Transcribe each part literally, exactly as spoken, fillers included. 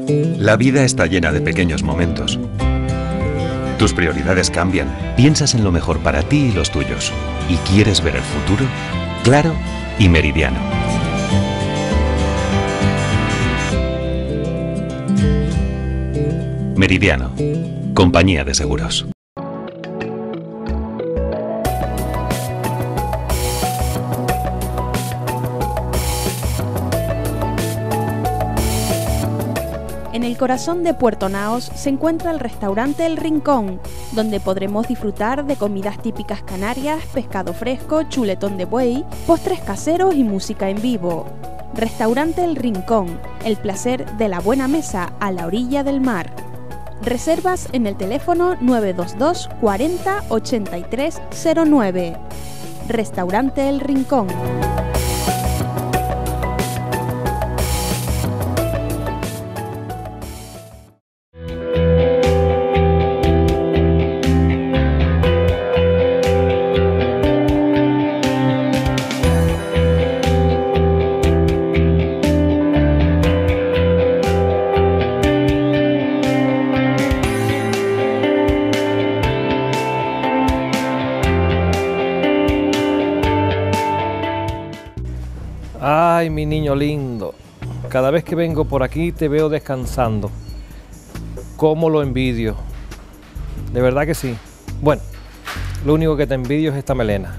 La vida está llena de pequeños momentos. Tus prioridades cambian, piensas en lo mejor para ti y los tuyos. ¿Y quieres ver el futuro? Claro y Meridiano. Meridiano, compañía de seguros. En el corazón de Puerto Naos se encuentra el restaurante El Rincón, donde podremos disfrutar de comidas típicas canarias, pescado fresco, chuletón de buey, postres caseros y música en vivo. Restaurante El Rincón, el placer de la buena mesa a la orilla del mar. Reservas en el teléfono nueve dos dos cuarenta ochenta y tres cero nueve. Restaurante El Rincón. Ay, mi niño lindo, cada vez que vengo por aquí te veo descansando. ¿Cómo lo envidio? De verdad que sí. Bueno, lo único que te envidio es esta melena.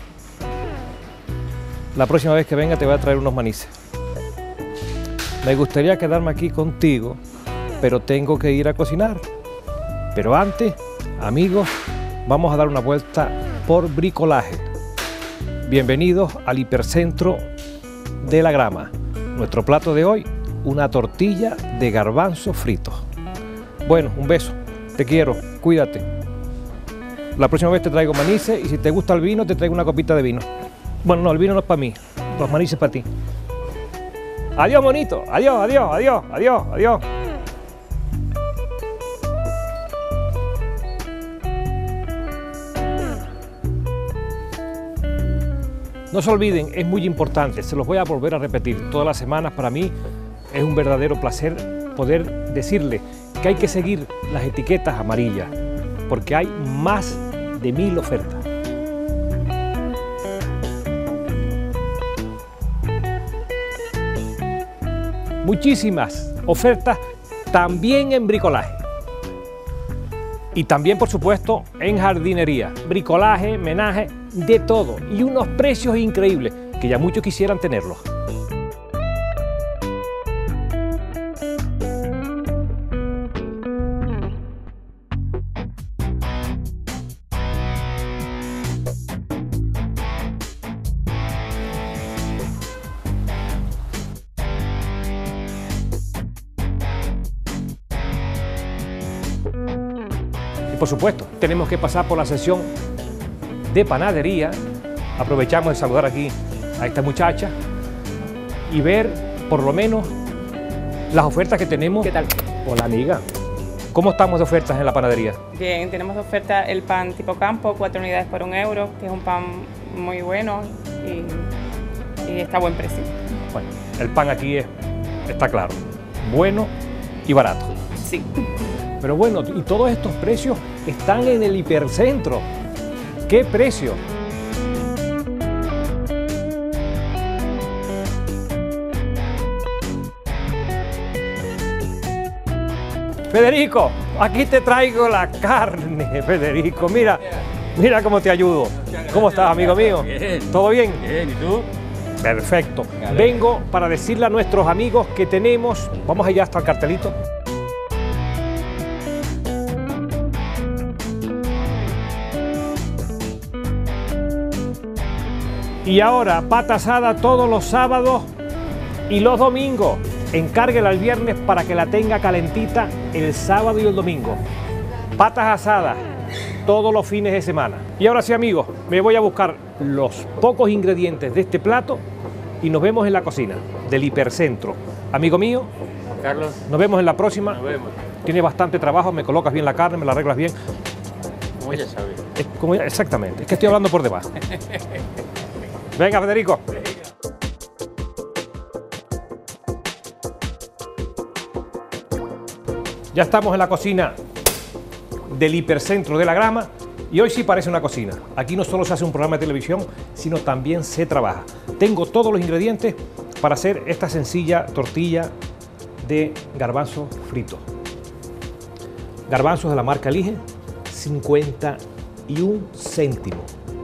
La próxima vez que venga te voy a traer unos manices. Me gustaría quedarme aquí contigo, pero tengo que ir a cocinar. Pero antes, amigos, vamos a dar una vuelta por bricolaje. Bienvenidos al hipercentro de la Grama. Nuestro plato de hoy, una tortilla de garbanzos fritos. Bueno, un beso, te quiero, cuídate. La próxima vez te traigo manices y si te gusta el vino te traigo una copita de vino. Bueno, no, el vino no es para mí, los manices para ti. Adiós, monito, adiós, adiós, adiós, adiós, adiós. No se olviden, es muy importante, se los voy a volver a repetir todas las semanas. Para mí es un verdadero placer poder decirles que hay que seguir las etiquetas amarillas, porque hay más de mil ofertas. Muchísimas ofertas también en bricolaje. Y también, por supuesto, en jardinería, bricolaje, menaje, de todo. Y unos precios increíbles, que ya muchos quisieran tenerlos. Por supuesto, tenemos que pasar por la sección de panadería. Aprovechamos de saludar aquí a esta muchacha y ver por lo menos las ofertas que tenemos. ¿Qué tal? Hola, amiga. ¿Cómo estamos de ofertas en la panadería? Bien, tenemos de oferta el pan tipo campo, cuatro unidades por un euro, que es un pan muy bueno y, y está a buen precio. Bueno, el pan aquí es, está claro, bueno y barato. Sí. Pero bueno, y todos estos precios están en el hipercentro. ¿Qué precio? Federico, aquí te traigo la carne, Federico. Mira, mira cómo te ayudo. ¿Cómo estás, amigo mío? Bien. ¿Todo bien? Bien, ¿y tú? Perfecto. Vengo para decirle a nuestros amigos que tenemos... Vamos allá hasta el cartelito. Y ahora, pata asada todos los sábados y los domingos. Encárguela el viernes para que la tenga calentita el sábado y el domingo. Patas asadas todos los fines de semana. Y ahora sí, amigos, me voy a buscar los pocos ingredientes de este plato y nos vemos en la cocina del hipercentro. Amigo mío, Carlos, nos vemos en la próxima. nos vemos. Tienes bastante trabajo, me colocas bien la carne, me la arreglas bien. Como ya sabes. Es como- exactamente, es que estoy hablando por debajo. Venga, Federico. Ya estamos en la cocina del hipercentro de la Grama y hoy sí parece una cocina. Aquí no solo se hace un programa de televisión, sino también se trabaja. Tengo todos los ingredientes para hacer esta sencilla tortilla de garbanzo frito. Garbanzos de la marca Elige, cincuenta y un céntimos.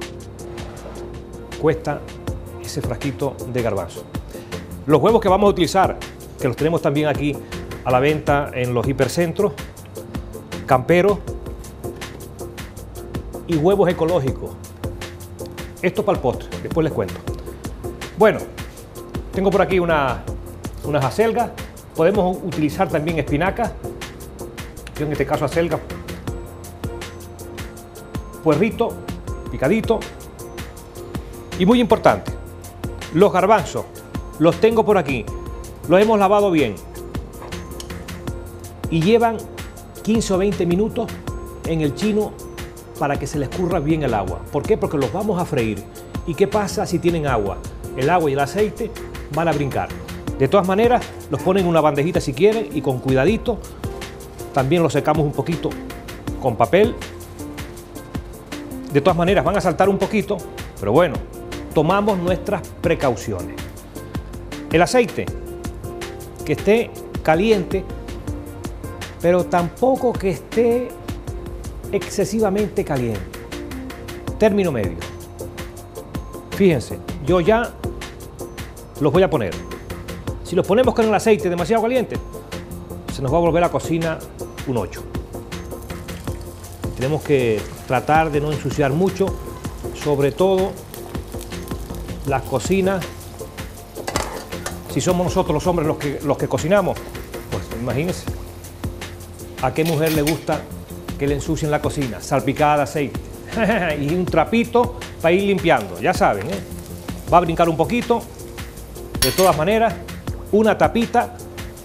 Cuesta ese frasquito de garbanzo. Los huevos que vamos a utilizar, que los tenemos también aquí a la venta en los hipercentros, camperos y huevos ecológicos. Esto para el postre, después les cuento. Bueno, tengo por aquí una, unas acelgas. Podemos utilizar también espinacas. Yo en este caso acelga, puerrito, picadito. Y muy importante, los garbanzos, los tengo por aquí, los hemos lavado bien y llevan quince o veinte minutos en el chino para que se les escurra bien el agua. ¿Por qué? Porque los vamos a freír. ¿Y qué pasa si tienen agua? El agua y el aceite van a brincar. De todas maneras, los ponen en una bandejita si quieren y con cuidadito. También los secamos un poquito con papel. De todas maneras, van a saltar un poquito, pero bueno, tomamos nuestras precauciones. El aceite, que esté caliente, pero tampoco que esté excesivamente caliente. Término medio. Fíjense, yo ya los voy a poner. Si los ponemos con el aceite demasiado caliente, se nos va a volver la cocina un ocho. Tenemos que tratar de no ensuciar mucho, sobre todo las cocinas. Si somos nosotros los hombres los que, los que cocinamos, pues imagínense a qué mujer le gusta que le ensucien la cocina, salpicada de aceite. Y un trapito para ir limpiando, ya saben, ¿eh? Va a brincar un poquito. De todas maneras, una tapita,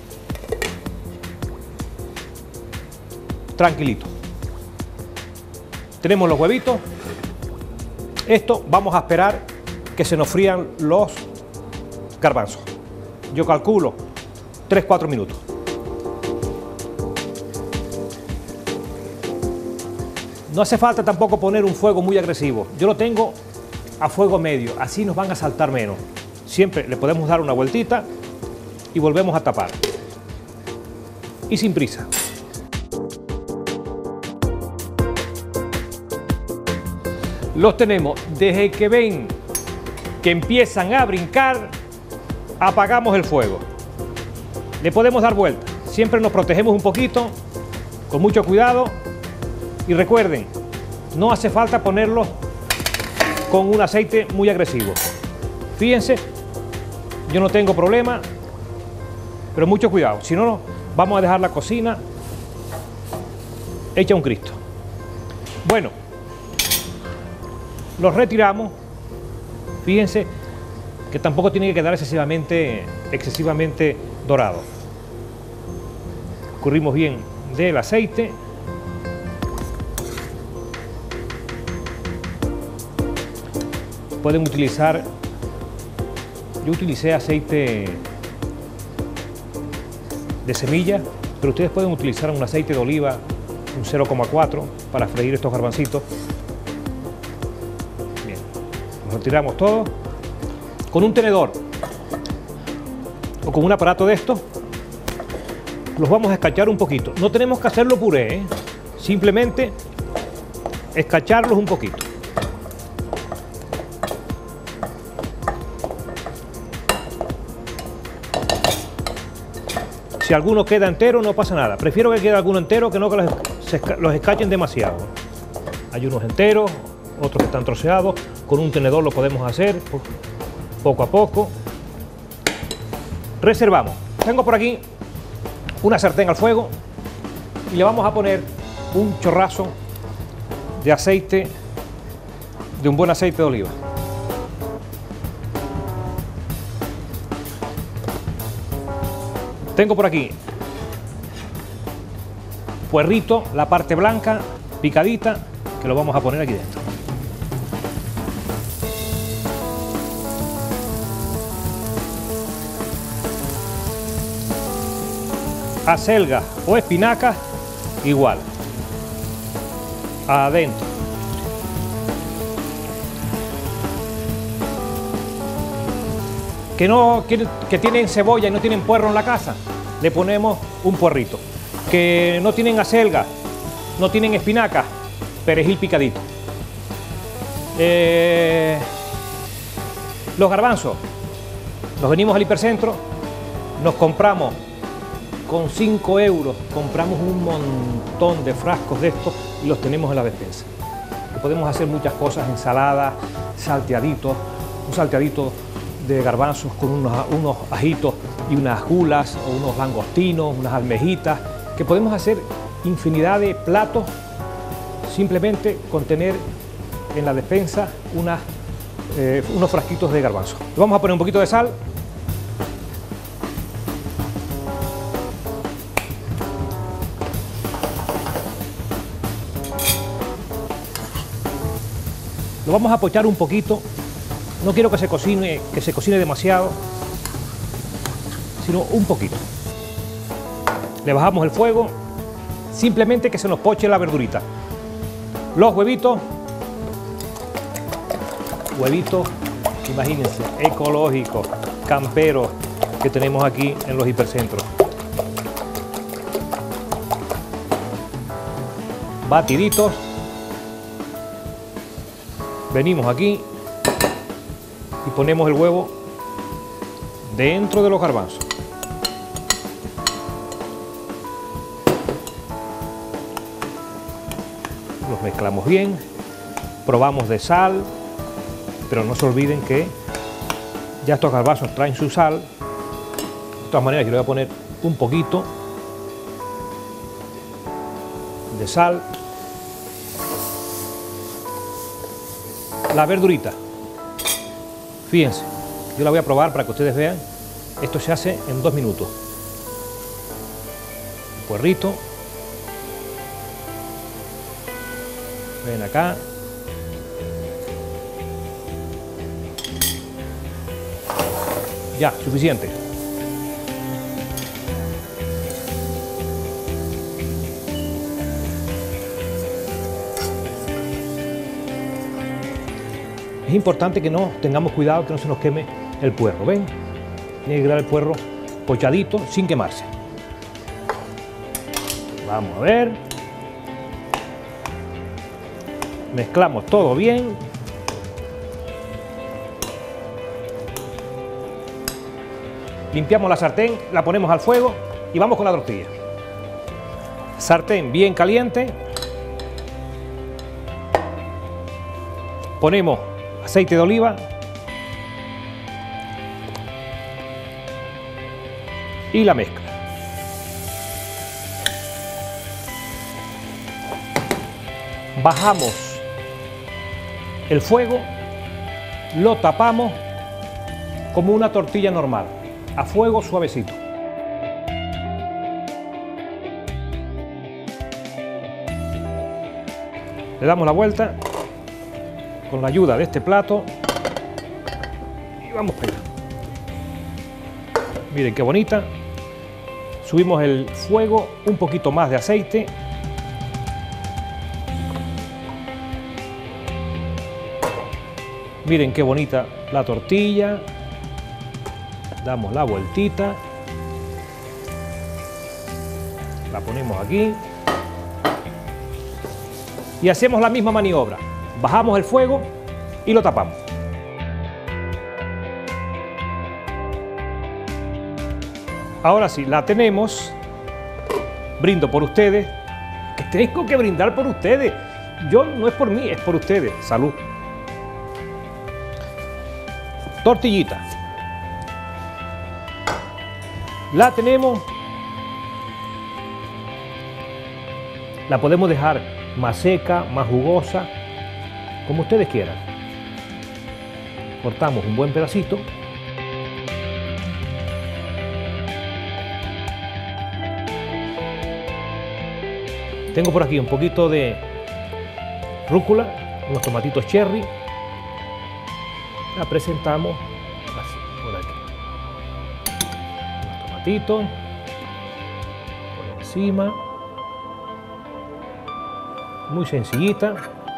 tranquilito. Tenemos los huevitos. Esto vamos a esperar que se nos frían los garbanzos. Yo calculo tres a cuatro minutos. No hace falta tampoco poner un fuego muy agresivo. Yo lo tengo a fuego medio, así nos van a saltar menos. Siempre le podemos dar una vueltita y volvemos a tapar. Y sin prisa. Los tenemos. Desde que ven que empiezan a brincar, apagamos el fuego. Le podemos dar vuelta. Siempre nos protegemos un poquito, con mucho cuidado. Y recuerden, no hace falta ponerlos con un aceite muy agresivo. Fíjense, yo no tengo problema, pero mucho cuidado. Si no, vamos a dejar la cocina hecha un Cristo. Bueno, los retiramos. Fíjense que tampoco tiene que quedar excesivamente, excesivamente dorado. Escurrimos bien del aceite. Pueden utilizar, yo utilicé aceite de semilla, pero ustedes pueden utilizar un aceite de oliva, un cero coma cuatro, para freír estos garbancitos. Bien, los retiramos todo. Con un tenedor o con un aparato de estos, los vamos a escachar un poquito. No tenemos que hacerlo puré, ¿eh? Simplemente escacharlos un poquito. Si alguno queda entero, no pasa nada. Prefiero que quede alguno entero que no que los, se, los escachen demasiado. Hay unos enteros, otros que están troceados. Con un tenedor lo podemos hacer poco a poco. Reservamos. Tengo por aquí una sartén al fuego y le vamos a poner un chorrazo de aceite, de un buen aceite de oliva. Tengo por aquí puerrito, la parte blanca, picadita, que lo vamos a poner aquí dentro. acelgas o espinacas, igual. Adentro. Que, no, que, que tienen cebolla y no tienen puerro en la casa, le ponemos un puerrito. Que no tienen acelga, no tienen espinacas, perejil picadito. Eh, los garbanzos, nos venimos al hipercentro, nos compramos con cinco euros, compramos un montón de frascos de estos y los tenemos en la despensa. Podemos hacer muchas cosas, ensaladas, salteaditos, un salteadito de garbanzos con unos, unos ajitos y unas gulas o unos langostinos, unas almejitas, que podemos hacer infinidad de platos simplemente con tener en la despensa unas, eh, unos frasquitos de garbanzo. Le vamos a poner un poquito de sal. Lo vamos a pochar un poquito. No quiero que se cocine, que se cocine demasiado, sino un poquito. Le bajamos el fuego, simplemente que se nos poche la verdurita. Los huevitos, huevitos, imagínense, ecológicos, camperos, que tenemos aquí en los hipercentros. Batiditos. Venimos aquí y ponemos el huevo dentro de los garbanzos. Los mezclamos bien, probamos de sal, pero no se olviden que ya estos garbanzos traen su sal. De todas maneras, yo le voy a poner un poquito de sal. La verdurita, fíjense, yo la voy a probar para que ustedes vean. Esto se hace en dos minutos. Un puerrito. Ven acá. Ya, suficiente. Es importante que no tengamos cuidado que no se nos queme el puerro, ¿ven? Tiene que quedar el puerro pochadito sin quemarse. Vamos a ver. Mezclamos todo bien. Limpiamos la sartén, la ponemos al fuego y vamos con la tortilla. Sartén bien caliente. Ponemos aceite de oliva y la mezcla. Bajamos el fuego, lo tapamos como una tortilla normal, a fuego suavecito. Le damos la vuelta con la ayuda de este plato y vamos para allá. Miren qué bonita. Subimos el fuego, un poquito más de aceite. Miren qué bonita la tortilla. Damos la vueltita. La ponemos aquí. Y hacemos la misma maniobra. Bajamos el fuego y lo tapamos. Ahora sí, la tenemos. Brindo por ustedes. Que tengo que brindar por ustedes. Yo no es por mí, es por ustedes. Salud. Tortillita. La tenemos. La podemos dejar más seca, más jugosa, como ustedes quieran. Cortamos un buen pedacito. Tengo por aquí un poquito de rúcula, unos tomatitos cherry. La presentamos así, por aquí. Unos tomatitos. encima. Muy sencillita.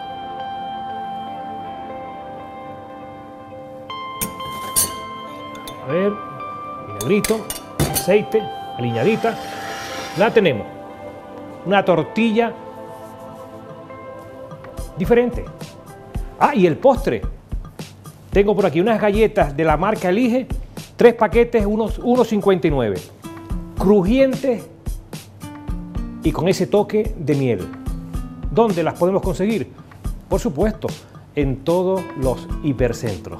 A ver, vinagrito, aceite, aliñadita. La tenemos. Una tortilla diferente. Ah, y el postre. Tengo por aquí unas galletas de la marca Elige, tres paquetes, uno cincuenta y nueve. Crujientes y con ese toque de miel. ¿Dónde las podemos conseguir? Por supuesto, en todos los hipercentros.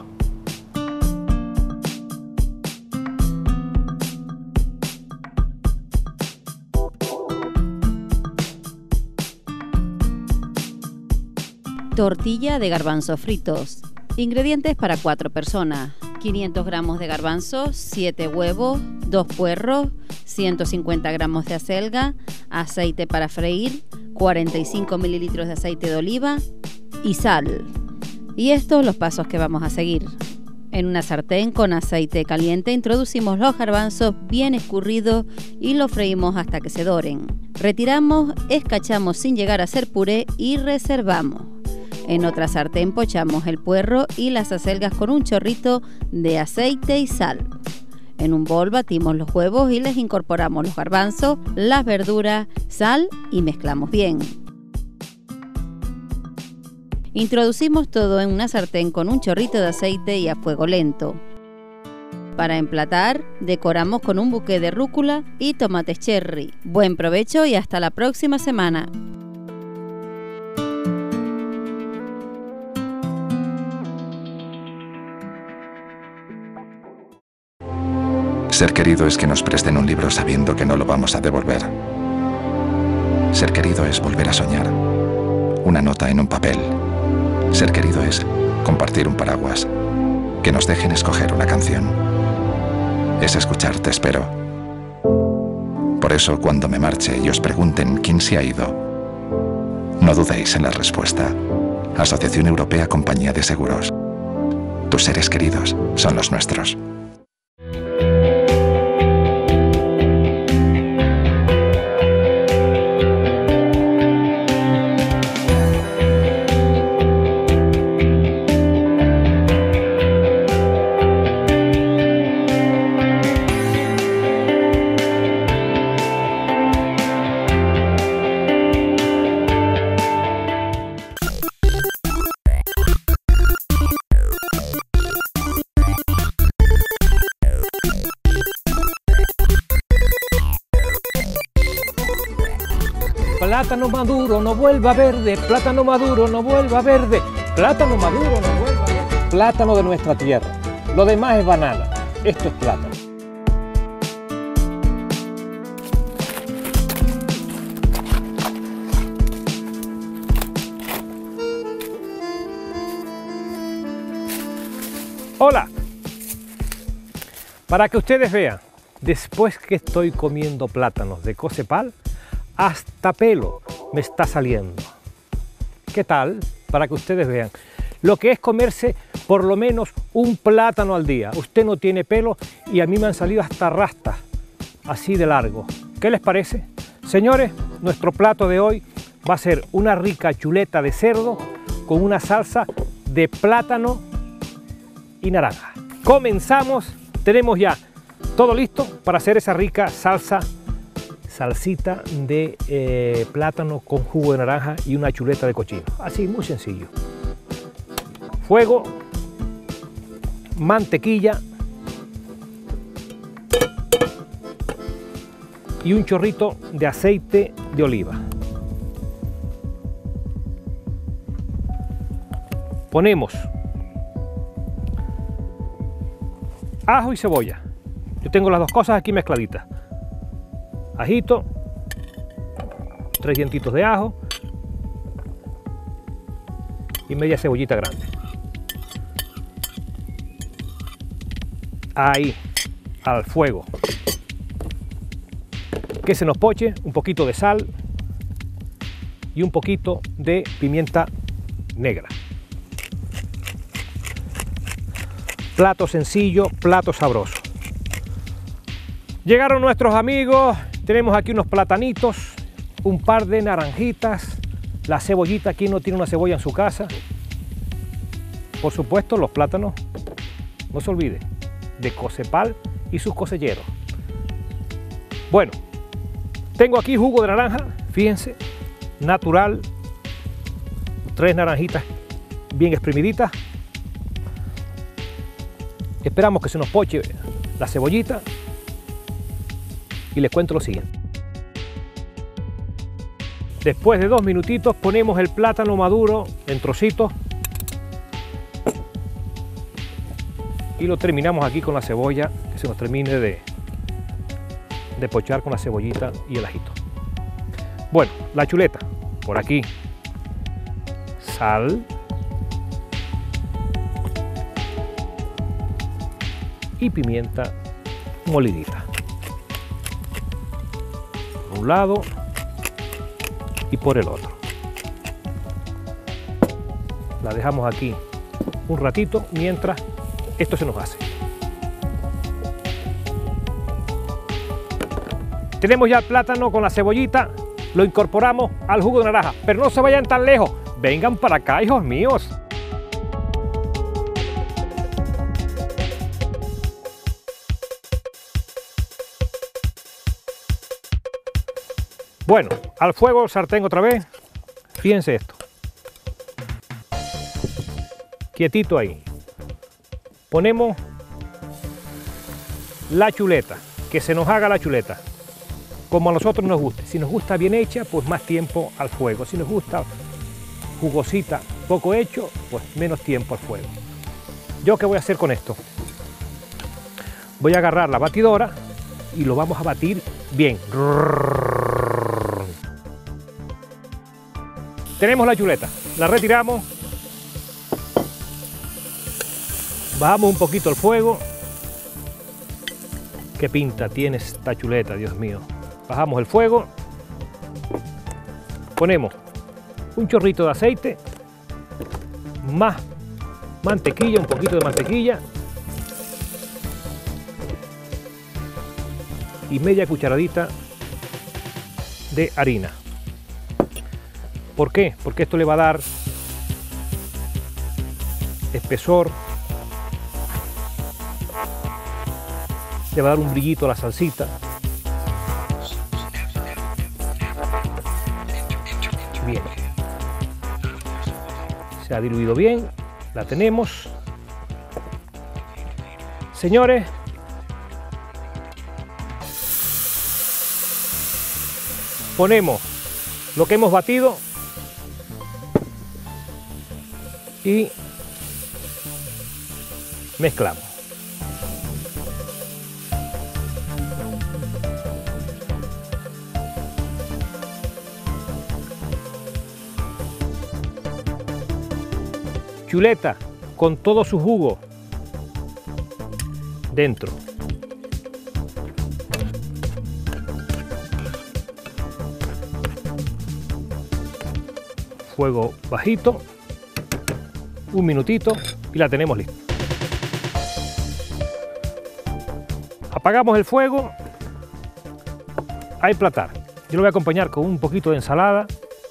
Tortilla de garbanzos fritos. Ingredientes para cuatro personas. quinientos gramos de garbanzos, siete huevos, dos puerros, ciento cincuenta gramos de acelga, aceite para freír, cuarenta y cinco mililitros de aceite de oliva y sal. Y estos los pasos que vamos a seguir. En una sartén con aceite caliente introducimos los garbanzos bien escurridos y los freímos hasta que se doren. Retiramos, escachamos sin llegar a ser puré y reservamos. En otra sartén pochamos el puerro y las acelgas con un chorrito de aceite y sal. En un bol batimos los huevos y les incorporamos los garbanzos, las verduras, sal y mezclamos bien. Introducimos todo en una sartén con un chorrito de aceite y a fuego lento. Para emplatar, decoramos con un buqué de rúcula y tomates cherry. Buen provecho y hasta la próxima semana. Ser querido es que nos presten un libro sabiendo que no lo vamos a devolver. Ser querido es volver a soñar. Una nota en un papel. Ser querido es compartir un paraguas. Que nos dejen escoger una canción. Es escuchar Te espero. Por eso, cuando me marche y os pregunten quién se ha ido, no dudéis en la respuesta. Asociación Europea Compañía de Seguros. Tus seres queridos son los nuestros. Plátano maduro no vuelva verde, plátano maduro no vuelva verde, plátano maduro no vuelva verde. Plátano de nuestra tierra, lo demás es banana, esto es plátano. Hola, para que ustedes vean, después que estoy comiendo plátanos de Cocepal, hasta pelo me está saliendo. ¿Qué tal? Para que ustedes vean lo que es comerse por lo menos un plátano al día. Usted no tiene pelo y a mí me han salido hasta rastas, así de largo. ¿Qué les parece? Señores, nuestro plato de hoy va a ser una rica chuleta de cerdo con una salsa de plátano y naranja. Comenzamos, tenemos ya todo listo para hacer esa rica salsa salsita de eh, plátano con jugo de naranja y una chuleta de cochino. Así, muy sencillo. Fuego, mantequilla y un chorrito de aceite de oliva. Ponemos ajo y cebolla. Yo tengo las dos cosas aquí mezcladitas. Ajito, tres dientitos de ajo y media cebollita grande. Ahí, al fuego. Que se nos poche, un poquito de sal y un poquito de pimienta negra. Plato sencillo, plato sabroso. Llegaron nuestros amigos, Tenemos aquí unos platanitos, un par de naranjitas, la cebollita. ¿Quién no tiene una cebolla en su casa? Por supuesto, los plátanos, no se olvide, de Cocepal y sus coselleros. Bueno, tengo aquí jugo de naranja, fíjense, natural, tres naranjitas bien exprimiditas. Esperamos que se nos poche la cebollita y les cuento lo siguiente. Después de dos minutitos ponemos el plátano maduro en trocitos y lo terminamos aquí con la cebolla, que se nos termine de, de pochar con la cebollita y el ajito. Bueno, la chuleta, por aquí, sal y pimienta molidita. Por un lado y por el otro. La dejamos aquí un ratito mientras esto se nos hace. Tenemos ya el plátano con la cebollita, lo incorporamos al jugo de naranja, pero no se vayan tan lejos, vengan para acá, hijos míos. Bueno, al fuego el sartén otra vez, fíjense esto, quietito ahí. Ponemos la chuleta, que se nos haga la chuleta, como a nosotros nos guste. Si nos gusta bien hecha, pues más tiempo al fuego. Si nos gusta jugosita, poco hecho, pues menos tiempo al fuego. ¿Yo qué voy a hacer con esto? Voy a agarrar la batidora y lo vamos a batir bien. Tenemos la chuleta, la retiramos. Bajamos un poquito el fuego. Qué pinta tiene esta chuleta, Dios mío. Bajamos el fuego. Ponemos un chorrito de aceite, más mantequilla, un poquito de mantequilla y media cucharadita de harina. ¿Por qué? Porque esto le va a dar espesor, le va a dar un brillito a la salsita. Bien. Se ha diluido bien, la tenemos. Señores, ponemos lo que hemos batido y mezclamos. Chuleta con todo su jugo dentro. Fuego bajito, un minutito y la tenemos lista. Apagamos el fuego a emplatar. Yo lo voy a acompañar con un poquito de ensalada.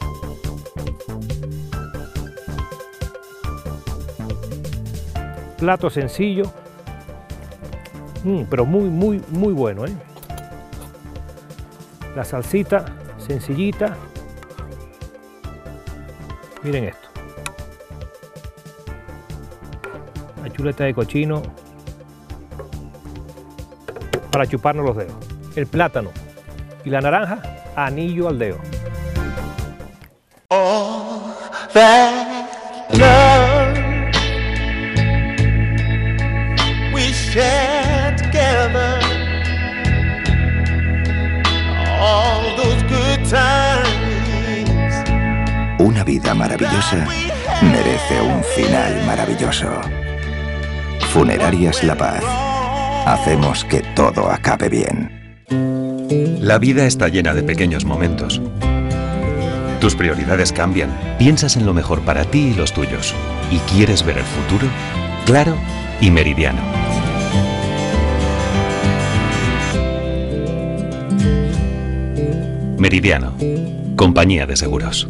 Plato sencillo, mm, pero muy, muy, muy bueno, ¿eh? La salsita sencillita. Miren esto. La chuleta de cochino para chuparnos los dedos. El plátano y la naranja, anillo al dedo. All that love we share together, all those good times. Una vida maravillosa merece un final maravilloso. Funerarias La Paz. Hacemos que todo acabe bien. La vida está llena de pequeños momentos. Tus prioridades cambian. Piensas en lo mejor para ti y los tuyos. ¿Y quieres ver el futuro? Claro y meridiano. Meridiano, compañía de seguros.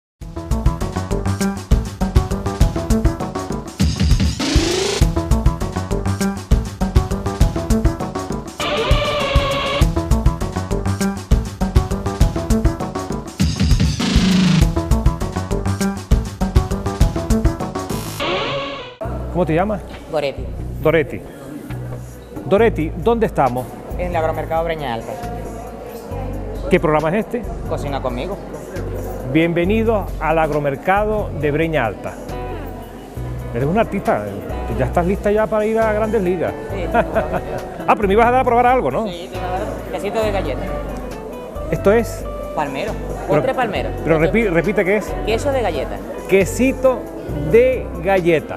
¿Cómo te llamas? Goretti, Doretti. Doretti, ¿dónde estamos? en el agromercado Breña Alta. ¿Qué programa es este? Cocina conmigo. Bienvenido al agromercado de Breña Alta. Eres un artista, ya estás lista ya para ir a Grandes Ligas. Sí. Ah, pero me ibas a dar a probar algo, ¿no? Sí, te va a dar quesito de galleta. Esto es... Palmero, postre palmero. Pero repi- repite qué es. Queso de galleta. Quesito de galleta.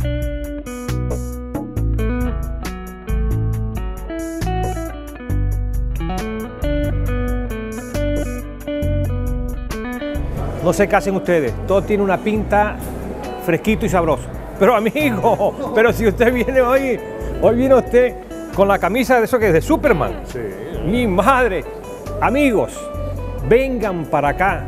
No sé qué hacen ustedes, todo tiene una pinta fresquito y sabroso. Pero amigo, pero si usted viene hoy, hoy viene usted con la camisa de eso que es de Superman. Sí. Mi madre, amigos, vengan para acá,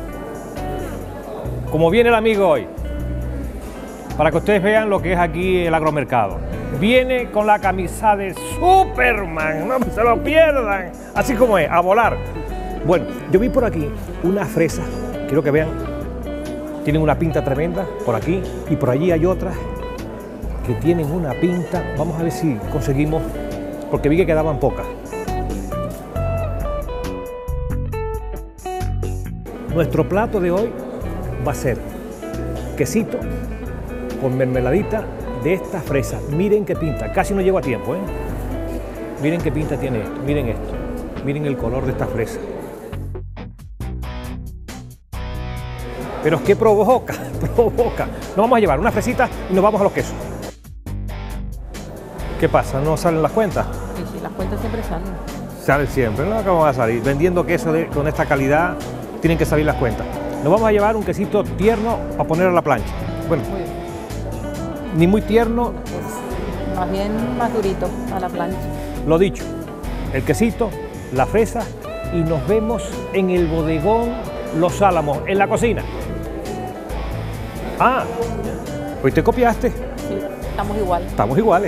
como viene el amigo hoy, para que ustedes vean lo que es aquí el agromercado. Viene con la camisa de Superman, no se lo pierdan, así como es, a volar. Bueno, yo vi por aquí una fresa. Quiero que vean, tienen una pinta tremenda por aquí y por allí hay otras que tienen una pinta. Vamos a ver si conseguimos, porque vi que quedaban pocas. Nuestro plato de hoy va a ser quesito con mermeladita de esta fresa. Miren qué pinta, casi no llego a tiempo, ¿eh? Miren qué pinta tiene esto, miren esto, miren el color de esta fresa. Pero ¿qué provoca? Provoca. Nos vamos a llevar una fresita y nos vamos a los quesos. ¿Qué pasa? ¿No salen las cuentas? Sí, sí, las cuentas siempre salen. Salen siempre, ¿no? ¿Cómo va a salir? Vendiendo queso de, con esta calidad, tienen que salir las cuentas. Nos vamos a llevar un quesito tierno a poner a la plancha. Bueno, Muy bien. ni muy tierno, Más bien más durito a la plancha. lo dicho. El quesito, la fresa y nos vemos en el bodegón Los Álamos, en la cocina. Ah, hoy te copiaste. Sí, estamos igual. Estamos iguales.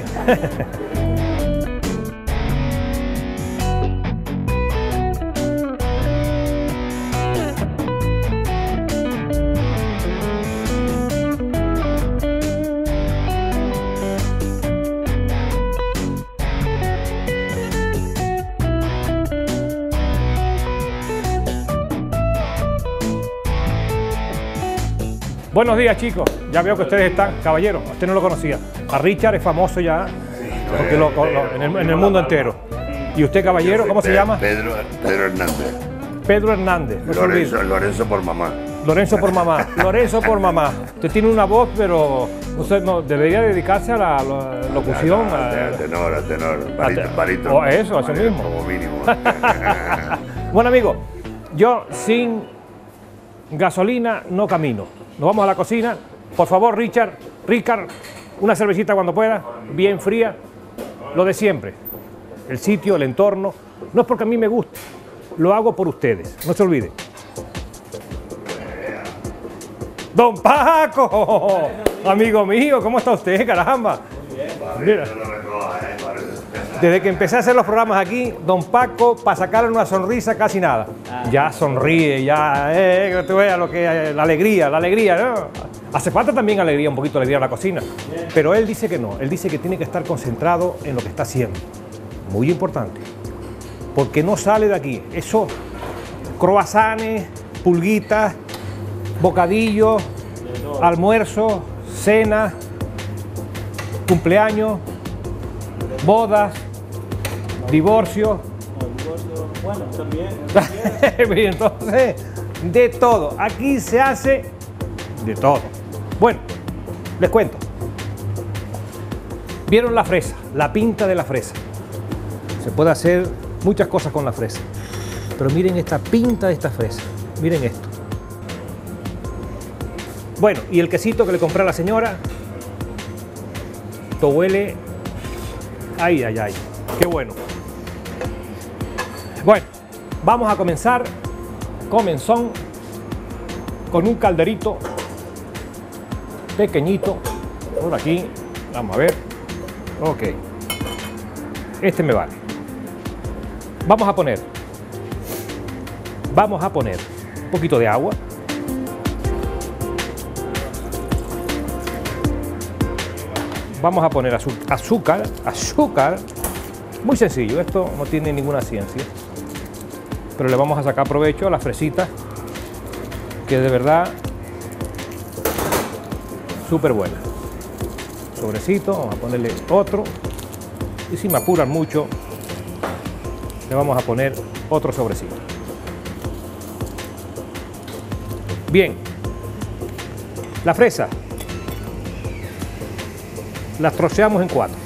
Buenos días, chicos. Ya veo que ustedes están, caballero, usted no lo conocía. A Richard es famoso ya, porque lo- lo- en, el, en el mundo entero. ¿Y usted, caballero, cómo se llama? Pedro, Pedro Hernández. Pedro Hernández. No se olvide. Lorenzo, Lorenzo por mamá. Lorenzo por mamá. Lorenzo por mamá. Usted tiene una voz, pero usted no debería dedicarse a la, lo- locución. No, a- a tenor, a tenor. a Barito, te- barito. o eso, eso mismo. Como mínimo. Bueno, amigo, yo sin gasolina no camino. Nos vamos a la cocina. Por favor, Richard, Richard, una cervecita cuando pueda, bien fría. Lo de siempre. El sitio, el entorno. No es porque a mí me guste, lo hago por ustedes. No se olvide. Don Paco, amigo mío, ¿cómo está usted, caramba? Mira. Desde que empecé a hacer los programas aquí, don Paco, para sacarle una sonrisa, casi nada. Ya sonríe, ya, eh, que tú veas lo que, la alegría, la alegría, ¿no? Hace falta también alegría, un poquito de alegría en la cocina. Pero él dice que no, él dice que tiene que estar concentrado en lo que está haciendo. Muy importante. Porque no sale de aquí. Eso, croissants, pulguitas, bocadillos, almuerzo, cena, cumpleaños, bodas, divorcio. Bueno, también. Entonces, de todo. Aquí se hace de todo. Bueno, les cuento. ¿Vieron la fresa? La pinta de la fresa. Se puede hacer muchas cosas con la fresa. Pero miren esta pinta de esta fresa. Miren esto. Bueno, y el quesito que le compré a la señora. Esto huele. Ay, ay, ay. Qué bueno. Bueno, vamos a comenzar comenzón con un calderito pequeñito por aquí. Vamos a ver. Ok. Este me vale. Vamos a poner. Vamos a poner un poquito de agua. Vamos a poner azúcar, azúcar, muy sencillo, esto no tiene ninguna ciencia, pero le vamos a sacar provecho a las fresitas, que de verdad, súper buena. Sobrecito, vamos a ponerle otro, y si me apuran mucho, le vamos a poner otro sobrecito. Bien, la fresa las troceamos en cuatro.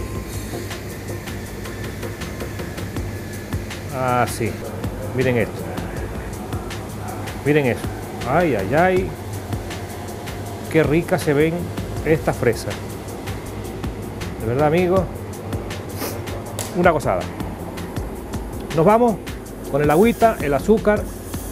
Así. Miren esto. Miren eso. Ay, ay, ay. Qué ricas se ven estas fresas. De verdad, amigos. Una gozada. Nos vamos con el agüita, el azúcar.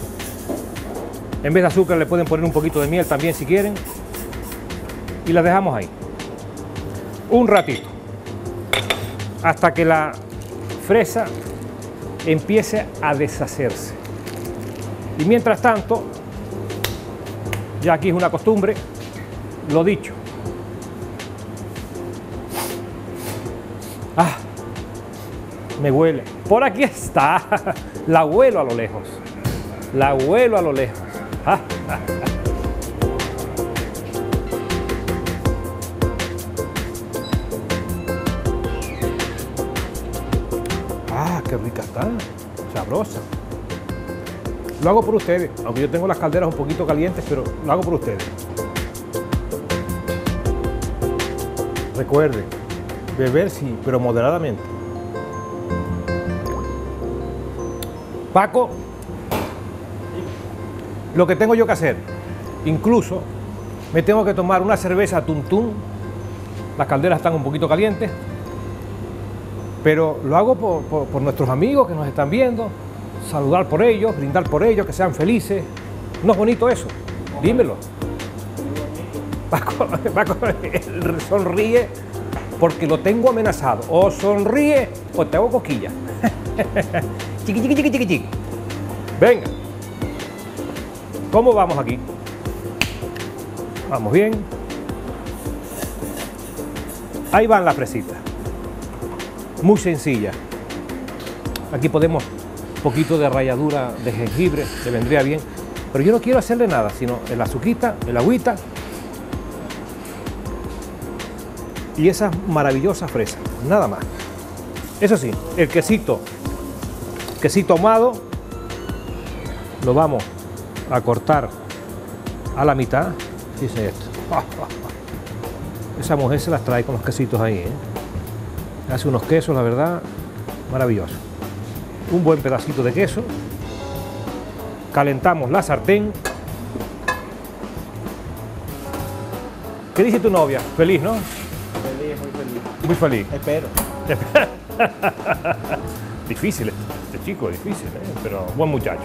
En vez de azúcar le pueden poner un poquito de miel también si quieren. Y las dejamos ahí. Un ratito, hasta que la fresa empiece a deshacerse. Y mientras tanto, ya aquí es una costumbre, lo dicho. Ah, me huele. Por aquí está. La huelo a lo lejos. La huelo a lo lejos. Ah, ah, ah. Qué rica está, sabrosa. Lo hago por ustedes, aunque yo tengo las calderas un poquito calientes, pero lo hago por ustedes. Recuerden, beber sí, pero moderadamente. Paco, lo que tengo yo que hacer, incluso me tengo que tomar una cerveza Tuntún, las calderas están un poquito calientes, pero lo hago por, por, por nuestros amigos que nos están viendo, saludar por ellos, brindar por ellos, que sean felices. ¿No es bonito eso? Dímelo. Paco, Paco sonríe porque lo tengo amenazado. O sonríe o te hago cosquillas. Chiqui, chiqui, chiqui, chiqui, chiqui. Venga. ¿Cómo vamos aquí? Vamos bien. Ahí van las fresitas. Muy sencilla. Aquí podemos un poquito de ralladura de jengibre, le vendría bien. Pero yo no quiero hacerle nada, sino el azuquita, el agüita y esas maravillosas fresas, nada más. Eso sí, el quesito, quesito ahumado, lo vamos a cortar a la mitad. Fíjense esto. Esa mujer se las trae con los quesitos ahí, ¿eh? Hace unos quesos, la verdad, maravilloso. Un buen pedacito de queso. Calentamos la sartén. ¿Qué dice tu novia? Feliz, ¿no? Feliz, muy feliz. Muy feliz. Espero. Difícil este chico, difícil, ¿eh? Pero buen muchacho.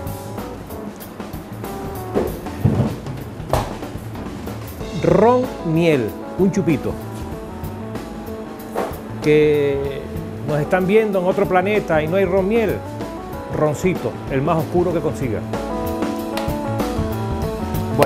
Ron miel, un chupito. Que nos están viendo en otro planeta y no hay ron miel. Roncito, el más oscuro que consiga. Bueno.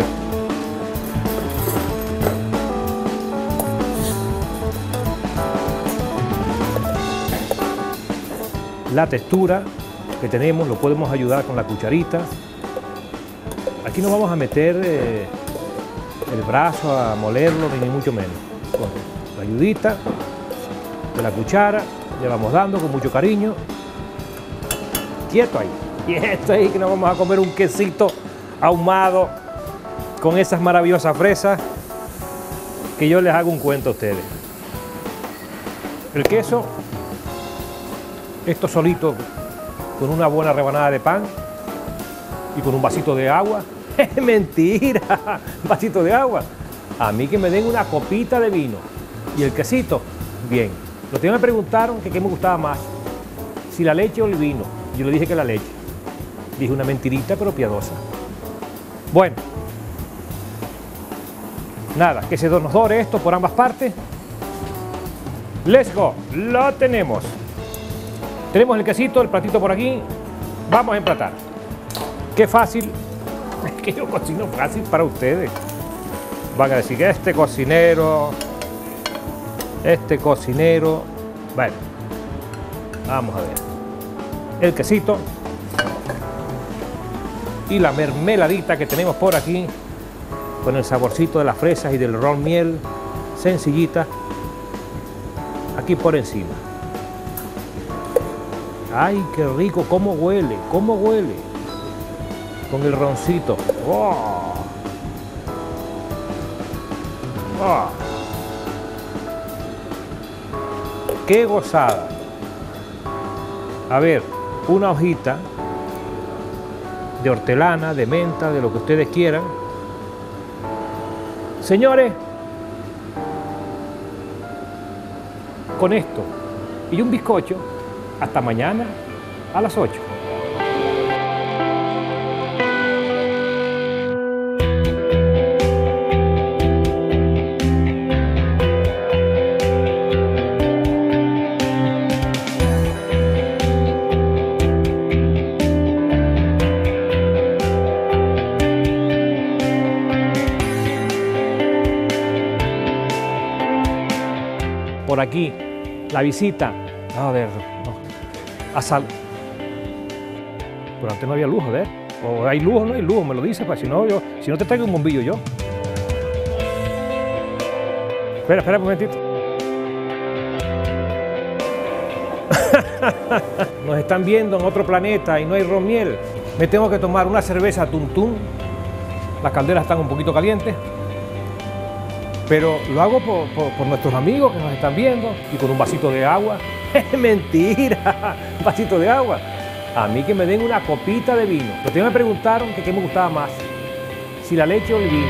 La textura que tenemos lo podemos ayudar con la cucharita. Aquí no vamos a meter eh, el brazo a molerlo, ni mucho menos. Con la ayudita de la cuchara, le vamos dando con mucho cariño. Quieto ahí, quieto ahí, que nos vamos a comer un quesito ahumado con esas maravillosas fresas que yo les hago un cuento a ustedes. El queso, esto solito, con una buena rebanada de pan y con un vasito de agua. ¡Es mentira! Un vasito de agua. A mí que me den una copita de vino. Y el quesito, bien. Los tíos me preguntaron que qué me gustaba más, si la leche o el vino. Yo le dije que la leche. Dije una mentirita, pero piadosa. Bueno. Nada, que se nos dore esto por ambas partes. Let's go. Lo tenemos. Tenemos el quesito, el platito por aquí. Vamos a emplatar. Qué fácil. Es que yo cocino fácil para ustedes. Van a decir que este cocinero, este cocinero. Bueno, vamos a ver. El quesito y la mermeladita que tenemos por aquí, con el saborcito de las fresas y del ron miel, sencillita, aquí por encima. ¡Ay, qué rico! ¿Cómo huele? ¿Cómo huele? Con el roncito. ¡Oh! ¡Oh! ¡Qué gozada! A ver, una hojita de hortelana, de menta, de lo que ustedes quieran. Señores, con esto y un bizcocho, hasta mañana a las ocho. Por aquí, la visita. A ver, no. A sal. Pero antes no había luz, a ver. O hay luz o no hay luz, me lo dice, pues si no, yo, si no te traigo un bombillo yo. Espera, espera un momentito. Nos están viendo en otro planeta y no hay ron miel. Me tengo que tomar una cerveza Tum Tum. Las calderas están un poquito calientes. Pero lo hago por, por, por nuestros amigos que nos están viendo y con un vasito de agua. ¡Mentira! Un vasito de agua. A mí que me den una copita de vino. Los tíos me preguntaron que qué me gustaba más, si la leche o el vino.